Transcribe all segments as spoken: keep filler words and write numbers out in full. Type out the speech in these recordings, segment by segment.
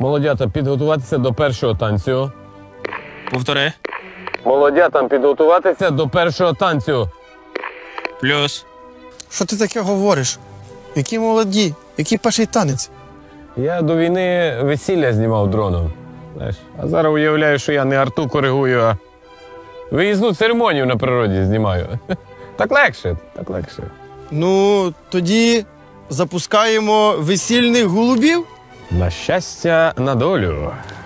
Молодята, підготуватися до першого танцю. Повтори. Молодятам підготуватися до першого танцю. Плюс. Що ти таке говориш? Які молоді? Який перший танець? Я до війни весілля знімав дроном. Знаєш, а зараз уявляю, що я не арту коригую, а виїзну церемонію на природі знімаю. Так легше, так легше. Ну, тоді запускаємо весільних голубів. На щастя, на долю.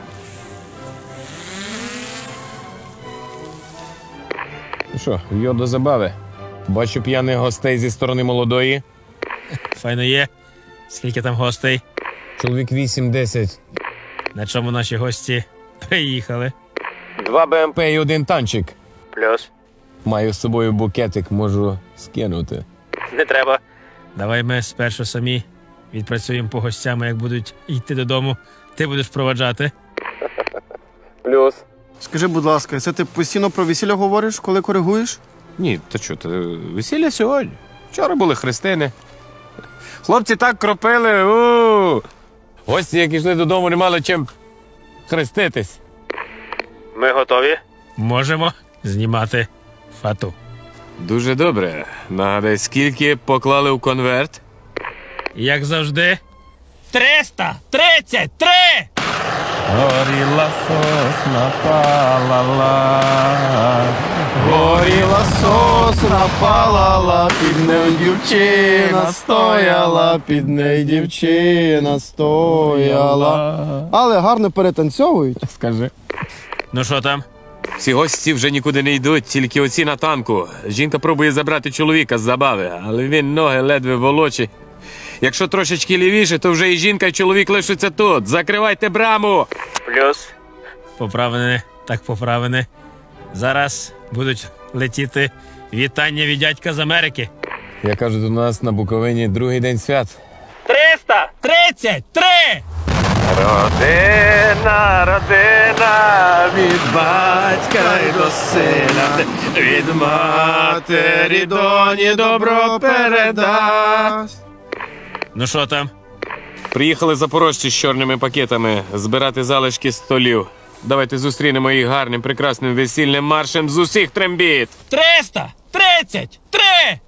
Ну що, йо до забави. Бачу п'яних гостей зі сторони молодої. Файно є. Скільки там гостей? Чоловік вісім-десять. На чому наші гості приїхали? Два БМП і один танчик. Плюс. Маю з собою букетик, можу скинути. Не треба. Давай ми спершу самі відпрацюємо по гостям, як будуть йти додому. Ти будеш проваджати. Плюс. Скажи, будь ласка, це ти постійно про весілля говориш, коли коригуєш? Ні, та що, та весілля сьогодні. Вчора були хрестини. Хлопці так кропили. У-у-у. Гості, як йшли додому, не мали чим хреститись. Ми готові? Можемо знімати фату. Дуже добре. Нагадай, скільки поклали в конверт? Як завжди. триста тридцять три! Горіла сосна, палала. Горіла сосна, палала. Під нею дівчина стояла. Під нею дівчина стояла. Але гарно перетанцьовують. Скажи. Ну що там? Всі гості вже нікуди не йдуть, тільки оці на танку. Жінка пробує забрати чоловіка з забави, але він ноги ледве волочить. Якщо трошечки лівіше, то вже і жінка, і чоловік лишаться тут. Закривайте браму! Плюс. Поправини, так поправини. Зараз будуть летіти вітання від дядька з Америки. Я кажу, у нас на Буковині другий день свят. триста тридцять три! Родина, родина, від батька й до сина, від матері доні добро передасть. Ну що там? Приїхали запорожці з чорними пакетами збирати залишки столів. Давайте зустрінемо їх гарним, прекрасним весільним маршем з усіх трембіт. триста тридцять три!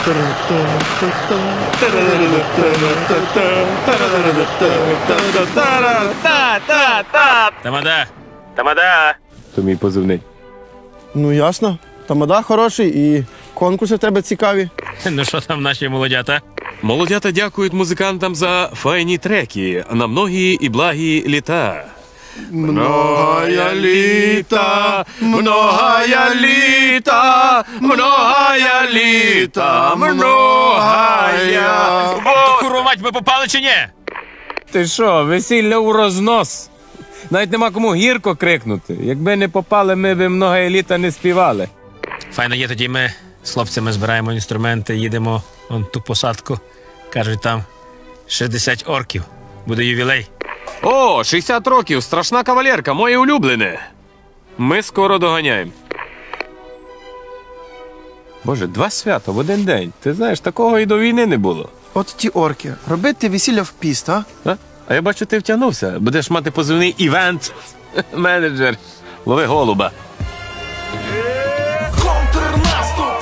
Тамада! Тамада! То мій позивний. Ну, ясно. Тамада хороший і конкурси в тебе цікаві. Ну що там наші молодята? Молодята дякують музикантам за файні треки на многі і благі літа. Многая літа, многая літа, многая літа, многая. Курва мать, ми попали чи ні? Ти що, весілля у рознос? Навіть нема кому гірко крикнути. Якби не попали, ми б многая літа не співали. Файно є, тоді ми з хлопцями збираємо інструменти, їдемо вон ту посадку. Кажуть, там шістдесят орків. Буде ювілей. О, шістдесят років, страшна кавалерка, моє улюблене. Ми скоро доганяємо. Боже, два свята в один день. Ти знаєш, такого і до війни не було. От ті орки. Робити весілля в піст, а? А, а я бачу, ти втягнувся. Будеш мати позивний івент-менеджер. Лови голуба.